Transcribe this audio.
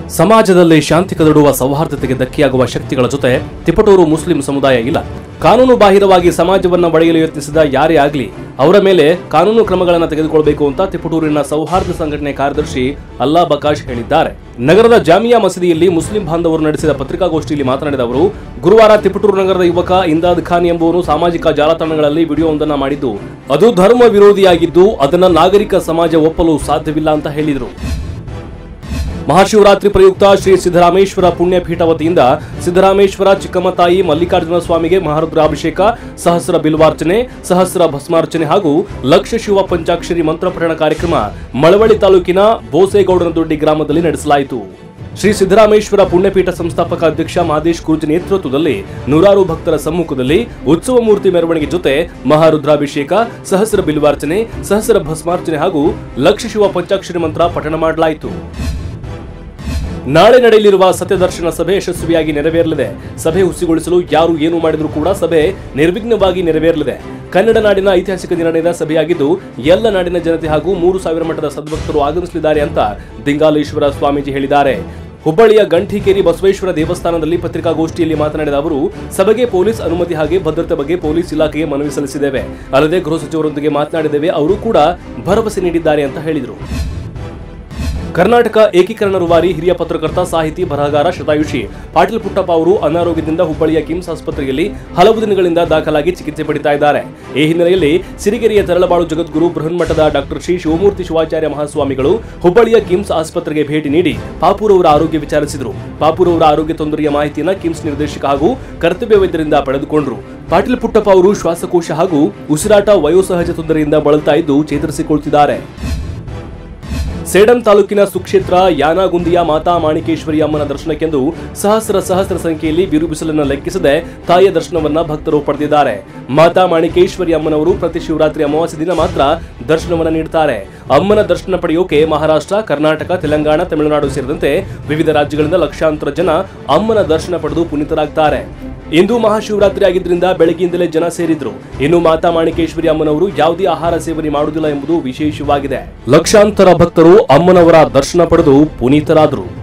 ಸಮಾಜದಲ್ಲಿ ಶಾಂತಿ ಕದಡುವ ಸೌಹಾರ್ದತೆಗೆ ಧಕ್ಕೆಯಾಗುವ ಶಕ್ತಿಗಳ ಜೊತೆ ತಿಪಟೂರು ಮುಸ್ಲಿಂ ಸಮುದಾಯ ಇಲ್ಲ. ಕಾನೂನು ಬಾಹಿರವಾಗಿ ಸಮಾಜವನ್ನು ಒಡೆಯಲು ಯತ್ನಿಸಿದ ಯಾರೇ ಆಗಲಿ ಅವರ ಮೇಲೆ ಕಾನೂನು ಕ್ರಮಗಳನ್ನು ತೆಗೆದುಕೊಳ್ಳಬೇಕು ಅಂತ ತಿಪಟೂರಿನ ಸೌಹಾರ್ದ ಸಂಘಟನೆ ಕಾರ್ಯದರ್ಶಿ ಅಲ್ಲಾ ಬಕಾಶ್ ಹೇಳಿದ್ದಾರೆ. ನಗರದ ಜಾಮಿಯಾ ಮಸೀದಿಯಲ್ಲಿ ಮುಸ್ಲಿಂ ಬಾಂಧವರು ನಡೆಸಿದ ಪತ್ರಿಕಾಗೋಷ್ಠಿಯಲ್ಲಿ ಮಾತನಾಡಿದ ಅವರು, ಗುರುವಾರ ತಿಪಟೂರು ನಗರದ ಯುವಕ ಇಂದಾದ್ ಖಾನ್ ಎಂಬುವನು ಸಾಮಾಜಿಕ ಜಾಲತಾಣಗಳಲ್ಲಿ ವಿಡಿಯೋವೊಂದನ್ನು ಮಾಡಿದ್ದು ಅದು ಧರ್ಮ ವಿರೋಧಿಯಾಗಿದ್ದು ಅದನ್ನು ನಾಗರಿಕ ಸಮಾಜ ಒಪ್ಪಲು ಸಾಧ್ಯವಿಲ್ಲ ಅಂತ ಹೇಳಿದರು. ಮಹಾಶಿವರಾತ್ರಿ ಪ್ರಯುಕ್ತ ಶ್ರೀ ಸಿದ್ದರಾಮೇಶ್ವರ ಪುಣ್ಯಪೀಠ ವತಿಯಿಂದ ಸಿದ್ದರಾಮೇಶ್ವರ ಚಿಕ್ಕಮ್ಮತಾಯಿ ಮಲ್ಲಿಕಾರ್ಜುನ ಸ್ವಾಮಿಗೆ ಮಹಾರುದ್ರಾಭಿಷೇಕ, ಸಹಸ್ರ ಬಿಲ್ವಾರ್ಚನೆ, ಸಹಸ್ರ ಭಸ್ಮಾರ್ಚನೆ ಹಾಗೂ ಲಕ್ಷ ಶಿವ ಪಂಚಾಕ್ಷರಿ ಮಂತ್ರಪಠಣ ಕಾರ್ಯಕ್ರಮ ಮಳವಳ್ಳಿ ತಾಲೂಕಿನ ಬೋಸೇಗೌಡನದೊಡ್ಡಿ ಗ್ರಾಮದಲ್ಲಿ ನಡೆಸಲಾಯಿತು. ಶ್ರೀ ಸಿದ್ದರಾಮೇಶ್ವರ ಪುಣ್ಯಪೀಠ ಸಂಸ್ಥಾಪಕ ಅಧ್ಯಕ್ಷ ಮಹದೇಶ್ ಕುರ್ಜ್ ನೇತೃತ್ವದಲ್ಲಿ ನೂರಾರು ಭಕ್ತರ ಸಮ್ಮುಖದಲ್ಲಿ ಉತ್ಸವ ಮೂರ್ತಿ ಮೆರವಣಿಗೆ ಜೊತೆ ಮಹಾರುದ್ರಾಭಿಷೇಕ, ಸಹಸ್ರ ಬಿಲ್ವಾರ್ಚನೆ, ಸಹಸ್ರ ಭಸ್ಮಾರ್ಚನೆ ಹಾಗೂ ಲಕ್ಷ ಶಿವ ಪಂಚಾಕ್ಷರಿ ಮಂತ್ರ ಪಠಣ ಮಾಡಲಾಯಿತು. ನಾಳೆ ನಡೆಯಲಿರುವ ಸತ್ಯದರ್ಶನ ಸಭೆ ಯಶಸ್ವಿಯಾಗಿ ನೆರವೇರಲಿದೆ. ಸಭೆ ಹುಸಿಗೊಳಿಸಲು ಯಾರು ಏನು ಮಾಡಿದರೂ ಕೂಡ ಸಭೆ ನಿರ್ವಿಘ್ನವಾಗಿ ನೆರವೇರಲಿದೆ. ಕನ್ನಡ ನಾಡಿನ ಐತಿಹಾಸಿಕ ನಿರ್ಣಯದ ಸಭೆಯಾಗಿದ್ದು ಎಲ್ಲ ನಾಡಿನ ಜನತೆ ಹಾಗೂ 3000 ಮಠದ ಸದ್ಭಕ್ತರು ಆಗಮಿಸಲಿದ್ದಾರೆ ಅಂತ ದಿಂಗಾಲೇಶ್ವರ ಸ್ವಾಮೀಜಿ ಹೇಳಿದ್ದಾರೆ. ಹುಬ್ಬಳ್ಳಿಯ ಗಂಠಿಕೇರಿ ಬಸವೇಶ್ವರ ದೇವಸ್ಥಾನದಲ್ಲಿ ಪತ್ರಿಕಾಗೋಷ್ಠಿಯಲ್ಲಿ ಮಾತನಾಡಿದ ಅವರು, ಸಭೆಗೆ ಪೊಲೀಸ್ ಅನುಮತಿ ಹಾಗೆ ಭದ್ರತೆ ಬಗ್ಗೆ ಪೊಲೀಸ್ ಇಲಾಖೆಗೆ ಮನವಿ ಸಲ್ಲಿಸಿದ್ದೇವೆ. ಅಲ್ಲದೆ ಗೃಹ ಸಚಿವರೊಂದಿಗೆ ಮಾತನಾಡಿದ್ದೇವೆ, ಅವರು ಕೂಡ ಭರವಸೆ ನೀಡಿದ್ದಾರೆ ಅಂತ ಹೇಳಿದರು. ಕರ್ನಾಟಕ ಏಕೀಕರಣ ರೂವಾರಿ ಹಿರಿಯ ಪತ್ರಕರ್ತ, ಸಾಹಿತಿ, ಬರಹಗಾರ ಶತಾಯುಷಿ ಪಾಟೀಲ್ ಪುಟ್ಟಪ್ಪ ಅವರು ಅನಾರೋಗ್ಯದಿಂದ ಹುಬ್ಬಳ್ಳಿಯ ಕಿಮ್ಸ್ ಆಸ್ಪತ್ರೆಯಲ್ಲಿ ಹಲವು ದಿನಗಳಿಂದ ದಾಖಲಾಗಿ ಚಿಕಿತ್ಸೆ ಪಡೆಯುತ್ತಾ ಇದ್ದಾರೆ. ಈ ಹಿನ್ನೆಲೆಯಲ್ಲಿ ಸಿರಿಗೆರೆಯ ತರಳಬಾಳು ಜಗದ್ಗುರು ಬೃಹನ್ಮಠದ ಡಾಕ್ಟರ್ ಶ್ರೀ ಶಿವಮೂರ್ತಿ ಶಿವಾಚಾರ್ಯ ಮಹಾಸ್ವಾಮಿಗಳು ಹುಬ್ಬಳ್ಳಿಯ ಕಿಮ್ಸ್ ಆಸ್ಪತ್ರೆಗೆ ಭೇಟಿ ನೀಡಿ ಪಾಪೂರ್ ಅವರ ಆರೋಗ್ಯ ವಿಚಾರಿಸಿದರು. ಪಾಪೂರ್ ಅವರ ಆರೋಗ್ಯ ತೊಂದರೆಯ ಮಾಹಿತಿಯನ್ನು ಕಿಮ್ಸ್ ನಿರ್ದೇಶಕ ಹಾಗೂ ಕರ್ತವ್ಯ ವೈದ್ಯರಿಂದ ಪಡೆದುಕೊಂಡರು. ಪಾಟೀಲ್ ಪುಟ್ಟಪ್ಪ ಅವರು ಶ್ವಾಸಕೋಶ ಹಾಗೂ ಉಸಿರಾಟ ವಯೋಸಹಜ ತೊಂದರೆಯಿಂದ ಬಳಲ್ತಾ ಇದ್ದು ಚೇತರಿಸಿಕೊಳ್ಳುತ್ತಿದ್ದಾರೆ. ಸೇಡಂ ತಾಲೂಕಿನ ಸುಕ್ಷೇತ್ರ ಯಾನಗುಂದಿಯ ಮಾತಾ ಮಾಣಿಕೇಶ್ವರಿ ಅಮ್ಮನ ದರ್ಶನಕ್ಕೆಂದು ಸಹಸ್ರ ಸಂಖ್ಯೆಯಲ್ಲಿ ಬಿರುಬಿಸಲನ್ನು ಲೆಕ್ಕಿಸದೆ ತಾಯಿಯ ದರ್ಶನವನ್ನ ಭಕ್ತರು ಪಡೆದಿದ್ದಾರೆ. ಮಾತಾ ಮಾಣಿಕೇಶ್ವರಿ ಅಮ್ಮನವರು ಪ್ರತಿ ಶಿವರಾತ್ರಿ ಅಮಾವಾಸ್ಯೆ ದಿನ ಮಾತ್ರ ದರ್ಶನವನ್ನ ನೀಡುತ್ತಾರೆ. ಅಮ್ಮನ ದರ್ಶನ ಪಡೆಯೋಕೆ ಮಹಾರಾಷ್ಟ್ರ, ಕರ್ನಾಟಕ, ತೆಲಂಗಾಣ, ತಮಿಳುನಾಡು ಸೇರಿದಂತೆ ವಿವಿಧ ರಾಜ್ಯಗಳಿಂದ ಲಕ್ಷಾಂತರ ಜನ ಅಮ್ಮನ ದರ್ಶನ ಪಡೆದು ಪುನೀತರಾಗ್ತಾರೆ. ಇಂದು ಮಹಾಶಿವರಾತ್ರಿ ಆಗಿದ್ದರಿಂದ ಬೆಳಗ್ಗೆಯಿಂದಲೇ ಜನ ಸೇರಿದ್ರು. ಇನ್ನು ಮಾತಾ ಮಾಣಿಕೇಶ್ವರಿ ಅಮ್ಮನವರು ಯಾವುದೇ ಆಹಾರ ಸೇವನೆ ಮಾಡುವುದಿಲ್ಲ ಎಂಬುದು ವಿಶೇಷವಾಗಿದೆ. ಲಕ್ಷಾಂತರ ಭಕ್ತರು ಅಮ್ಮನವರ ದರ್ಶನ ಪಡೆದು ಪುನೀತರಾದರು.